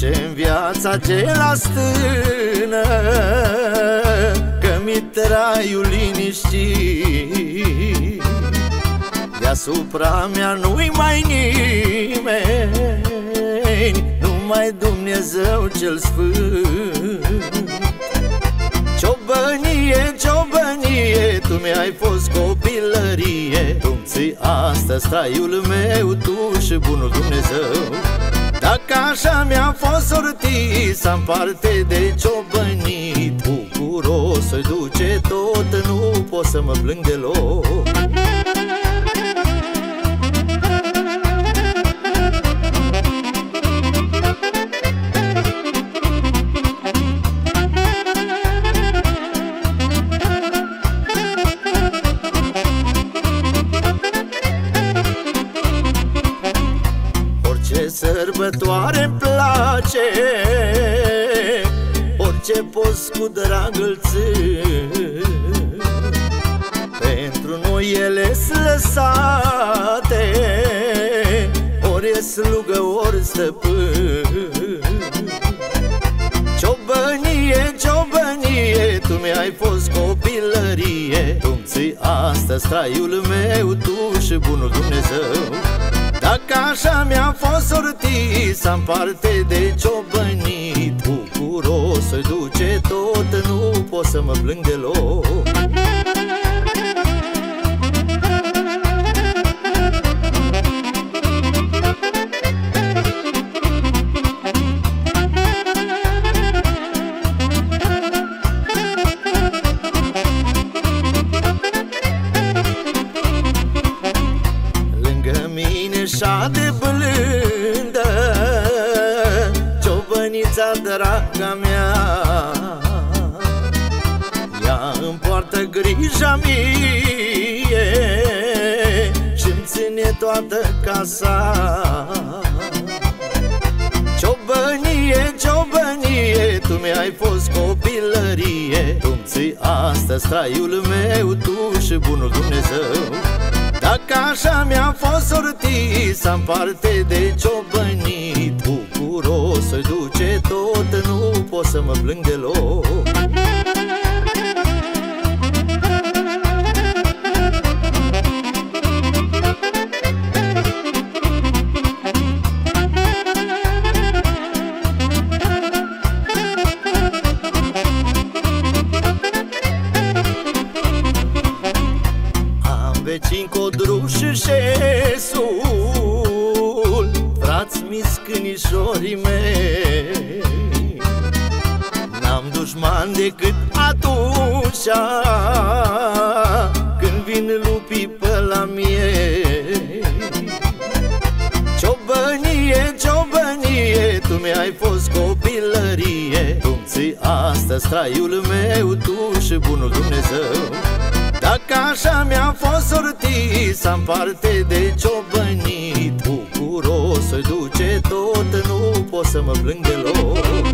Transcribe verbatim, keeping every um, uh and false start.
duce-n viața ce la stână, că mi traiul liniștit. Deasupra mea nu-i mai nimeni, numai Dumnezeu cel sfânt. Ciobănie, ciobănie, tu mi-ai fost copilărie, tu-mi ții astăzi traiul meu, tu și bunul Dumnezeu. Dacă așa mi-a fost sortit să-mi parte de ciobănit, bucuros să-i duce tot, nu pot să mă plâng deloc. Sărbătoare-mi place, orice post cu drag îl țin. Pentru noi ele-s lăsate, ori e slugă, ori stăpân. Ciobănie, ciobănie, tu mi-ai fost copilărie, tu-mi ții astăzi traiul meu, tu și bunul Dumnezeu. Dacă așa mi-a fost sortit să-mi parte de ciobănit, bucuros să-i duce tot, nu pot să mă plâng deloc. Și-a de blândă ciobănița draga mea, ea îmi poartă grija mie și-mi ține toată casa. Ciobănie, ciobănie, tu mi-ai fost copilărie, tu-mi ții astăzi traiul meu, tu și bunul Dumnezeu. Dacă așa mi-a fost sortit să-mi parte de ciobănit, bucuros să-i duce tot, nu pot să mă plâng deloc. Vecin Codruș și Șesul, frați miscânișorii mei, n-am dușman decât atunci când vin lupii pe la miei. Ciobănie, ciobănie, tu mi-ai fost copilărie, tu-mi ții astăzi traiul meu, tu și bunul Dumnezeu. Dacă așa mi-a fost sortit să-mi parte de ciobănit, bucuros să-i duce tot, nu pot să mă plâng deloc.